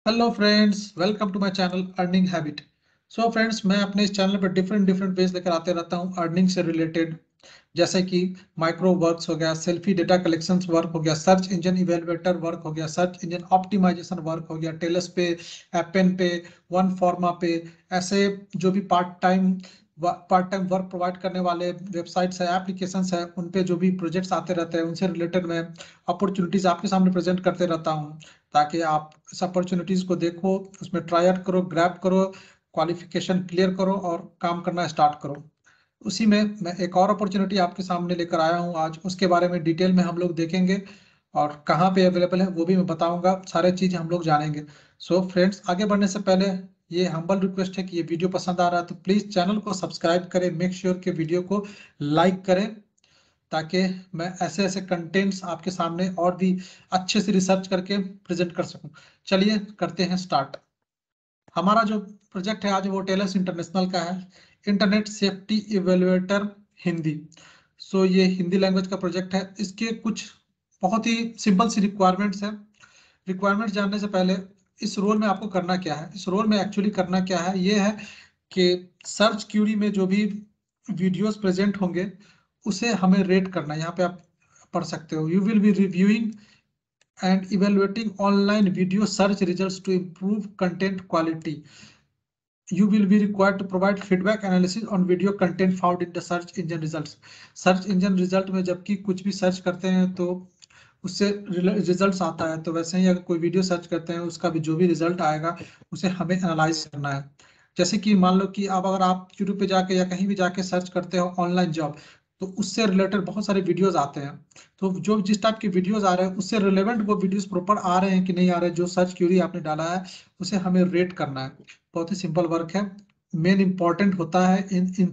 Hello friends, welcome to my channel earning habit. So friends, मैं अपने इस channel पर डिफरेंट वेज लेकर आते रहता हूँ अर्निंग से रिलेटेड। जैसे कि माइक्रो वर्क्स हो गया, सेल्फी डेटा कलेक्शन वर्क हो गया, सर्च इंजन इवेलुएटर वर्क हो गया, सर्च इंजन ऑप्टिमाइजेशन वर्क हो गया, टेलस पे, एपेन पे, वन फॉर्मा पे। ऐसे जो भी पार्ट टाइम वर्क प्रोवाइड करने वाले वेबसाइट्स है, एप्लीकेशंस है, उन पे जो भी प्रोजेक्ट्स आते रहते हैं उनसे रिलेटेड मैं अपॉर्चुनिटीज आपके सामने प्रेजेंट करते रहता हूँ, ताकि आप इस अपॉर्चुनिटीज को देखो, उसमें ट्राई आउट करो, ग्रैब करो, क्वालिफिकेशन क्लियर करो और काम करना स्टार्ट करो। उसी में मैं एक और अपॉर्चुनिटी आपके सामने लेकर आया हूँ आज, उसके बारे में डिटेल में हम लोग देखेंगे और कहाँ पे अवेलेबल है वो भी मैं बताऊंगा, सारे चीज हम लोग जानेंगे। सो फ्रेंड्स, आगे बढ़ने से पहले ये हम्बल रिक्वेस्ट है कि ये वीडियो पसंद आ रहा है तो प्लीज चैनल को सब्सक्राइब करें, मेक श्योर के वीडियो को लाइक करें, ताकि मैं ऐसे ऐसे कंटेंट्स आपके सामने और भी अच्छे से रिसर्च करके प्रेजेंट कर सकूं। चलिए करते हैं स्टार्ट। हमारा जो प्रोजेक्ट है आज वो टेलस इंटरनेशनल का है, internet safety evaluator Hindi. So ये हिंदी लैंग्वेज का प्रोजेक्ट है। इसके कुछ बहुत ही सिंपल सी रिक्वायरमेंट्स है। रिक्वायरमेंट्स जानने से पहले इस रोल में आपको करना क्या है, इस रोल में एक्चुअली करना क्या है, ये है कि सर्च क्यूरी में जो भी वीडियोस प्रेजेंट होंगे उसे हमें रेट करना है। यहाँ पे आप पढ़ सकते हो, you will be reviewing and evaluating online video search results to improve content quality. You will be required to provide feedback analysis on video content found in the search engine results. Search engine result में जबकि कुछ भी search करते हैं तो उससे results आता है, तो वैसे ही अगर कोई वीडियो सर्च करते हैं उसका भी जो भी रिजल्ट आएगा उसे हमें एनालाइज करना है। जैसे कि मान लो कि अब अगर आप यूट्यूब पे जाके या कहीं भी जाके सर्च करते हो ऑनलाइन जॉब, तो उससे रिलेटेड बहुत सारे वीडियोस आते हैं। तो जो जिस टाइप के वीडियोस आ रहे हैं उससे रिलेवेंट वो वीडियोस प्रॉपर आ रहे हैं कि नहीं आ रहे हैं, जो सर्च क्यूरी आपने डाला है उसे हमें रेट करना है। बहुत ही सिंपल वर्क है। मेन इंपॉर्टेंट होता है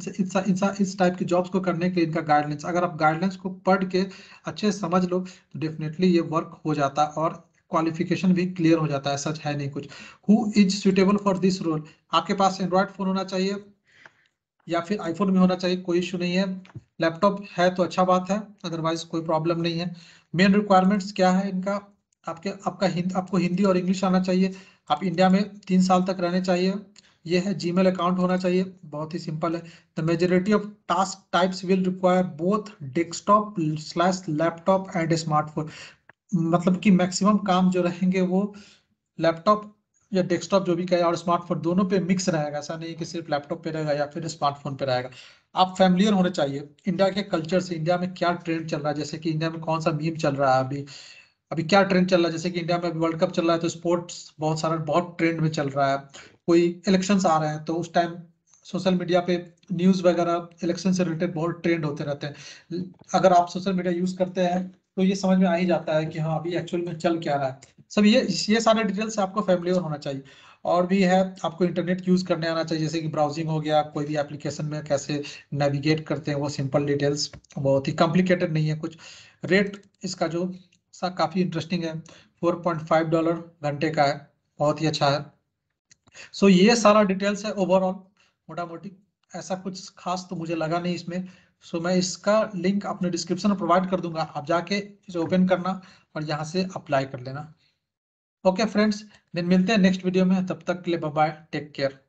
इस टाइप की जॉब्स को करने के इनका गाइडलाइंस। अगर आप गाइडलाइंस को पढ़ के अच्छे से समझ लो तो डेफिनेटली ये वर्क हो जाता है और क्वालिफिकेशन भी क्लियर हो जाता है। सच है नहीं कुछ। Who is suitable for this role? आपके पास एंड्रॉयड फोन होना चाहिए या फिर आईफोन में होना चाहिए, कोई इशू नहीं है। लैपटॉप है तो अच्छा बात है, अदरवाइज कोई प्रॉब्लम नहीं है। मेन रिक्वायरमेंट्स क्या है इनका? आपको हिंदी और इंग्लिश आना चाहिए। आप इंडिया में 3 साल तक रहने चाहिए। ये है जीमेल अकाउंट होना चाहिए, बहुत ही सिंपल है। The majority of task types will require both desktop slash laptop and smartphone. मतलब कि मैक्सिमम काम जो रहेंगे वो लैपटॉप या डेस्कटॉप जो भी कहे और स्मार्टफोन दोनों पे मिक्स रहेगा। ऐसा नहीं कि सिर्फ लैपटॉप पे रहेगा या फिर स्मार्टफोन पे रहेगा। आप फैमिलियर होने चाहिए इंडिया के कल्चर से, इंडिया में क्या ट्रेंड चल रहा है, जैसे कि इंडिया में कौन सा मीम चल रहा है अभी, अभी क्या ट्रेंड चल रहा है। जैसे कि इंडिया में अभी वर्ल्ड कप चल रहा है तो स्पोर्ट्स बहुत ट्रेंड में चल रहा है। कोई इलेक्शंस आ रहे हैं तो उस टाइम सोशल मीडिया पे न्यूज वगैरह इलेक्शन से रिलेटेड बहुत ट्रेंड होते रहते हैं। अगर आप सोशल मीडिया यूज करते हैं तो ये समझ में आ ही जाता है कि हाँ अभी एक्चुअल में चल क्या रहा है। सब ये सारे डिटेल्स आपको फैमिलियर होना चाहिए। और भी है, आपको इंटरनेट यूज करने आना चाहिए, जैसे कि ब्राउजिंग हो गया, कोई भी एप्लीकेशन में कैसे नेविगेट करते हैं वो सिंपल डिटेल्स, बहुत ही कॉम्प्लिकेटेड नहीं है कुछ। रेट इसका जो सा काफी इंटरेस्टिंग है, $4.5 घंटे का है, बहुत ही अच्छा है। सो ये सारा डिटेल्स है ओवरऑल, मोटा मोटी। ऐसा कुछ खास तो मुझे लगा नहीं इसमें। सो मैं इसका लिंक अपने डिस्क्रिप्शन में प्रोवाइड कर दूंगा, आप जाके इसे ओपन करना और यहाँ से अप्लाई कर लेना। ओके फ्रेंड्स, दिन मिलते हैं नेक्स्ट वीडियो में, तब तक के लिए बाय बाय, टेक केयर।